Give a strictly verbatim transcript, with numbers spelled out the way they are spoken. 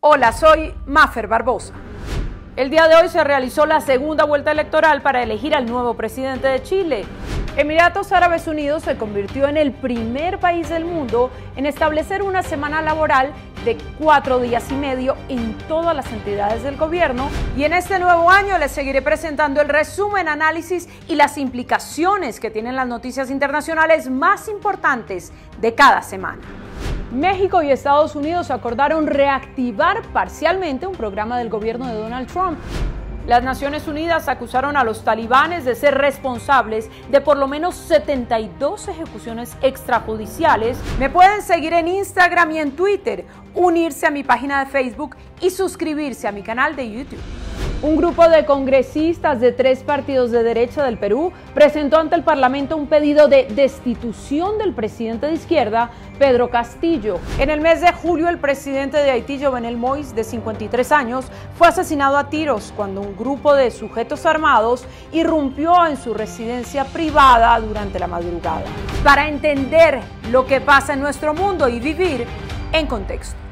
Hola, soy Mafer Barbosa. El día de hoy se realizó la segunda vuelta electoral para elegir al nuevo presidente de Chile. Emiratos Árabes Unidos se convirtió en el primer país del mundo en establecer una semana laboral de cuatro días y medio en todas las entidades del gobierno. Y en este nuevo año les seguiré presentando el resumen, análisis y las implicaciones que tienen las noticias internacionales más importantes de cada semana. México y Estados Unidos acordaron reactivar parcialmente un programa del gobierno de Donald Trump. Las Naciones Unidas acusaron a los talibanes de ser responsables de por lo menos setenta y dos ejecuciones extrajudiciales. Me pueden seguir en Instagram y en Twitter, unirse a mi página de Facebook y suscribirse a mi canal de YouTube. Un grupo de congresistas de tres partidos de derecha del Perú presentó ante el Parlamento un pedido de destitución del presidente de izquierda, Pedro Castillo. En el mes de julio, el presidente de Haití, Jovenel Moïse, de cincuenta y tres años, fue asesinado a tiros cuando un grupo de sujetos armados irrumpió en su residencia privada durante la madrugada. Para entender lo que pasa en nuestro mundo y vivir en contexto.